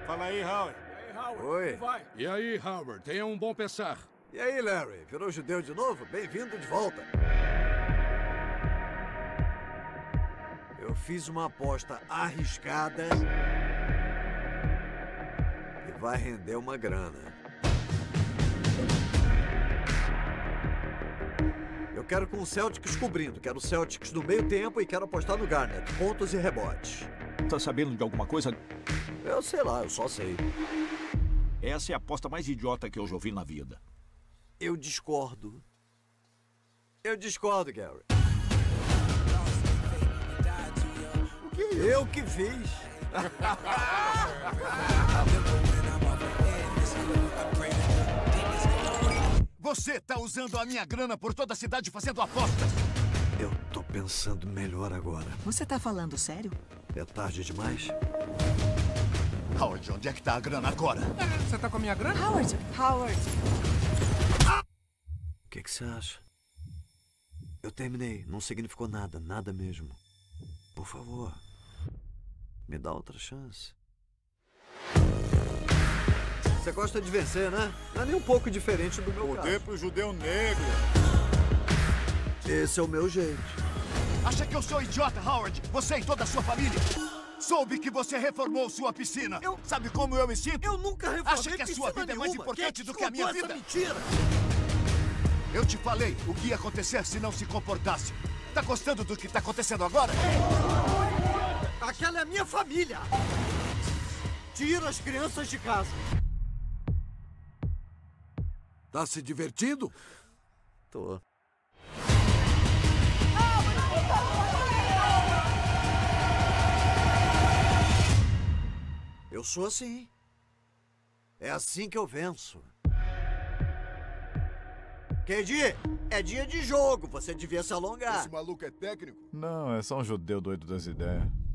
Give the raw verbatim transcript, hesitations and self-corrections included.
Fala aí, Howard. E aí, Howard? Oi. Como vai? E aí, Howard, tenha um bom pensar. E aí, Larry? Virou judeu de novo? Bem-vindo de volta. Eu fiz uma aposta arriscada e vai render uma grana. Eu quero com o Celtics cobrindo. Quero o Celtics no meio tempo e quero apostar no Garnett. Pontos e rebotes. Tá sabendo de alguma coisa? Eu sei lá, eu só sei. Essa é a aposta mais idiota que eu já ouvi na vida. Eu discordo. Eu discordo, Gary. O que é isso? Eu que fiz. Você tá usando a minha grana por toda a cidade fazendo apostas. Eu tô pensando melhor agora. Você tá falando sério? É tarde demais? Howard, onde é que tá a grana agora? Você tá com a minha grana? Howard! Howard! O que que você acha? Eu terminei. Não significou nada. Nada mesmo. Por favor. Me dá outra chance. Você gosta de vencer, né? Não é nem um pouco diferente do meu Poder caso. pro judeu negro. Esse é o meu jeito. Acha que eu sou idiota, Howard? Você e toda a sua família? Soube que você reformou sua piscina. Eu- Sabe como eu me sinto? Eu nunca reformei Acha que a sua piscina vida é mais nenhuma. importante Quem do que a minha contou vida? essa mentira? Eu te falei o que ia acontecer se não se comportasse. Tá gostando do que tá acontecendo agora? Aquela é a minha família. Tira as crianças de casa. Tá se divertindo? Tô. Eu sou assim. É assim que eu venço. K D, é dia de jogo. Você devia se alongar. Esse maluco é técnico? Não, é só um judeu doido das ideias.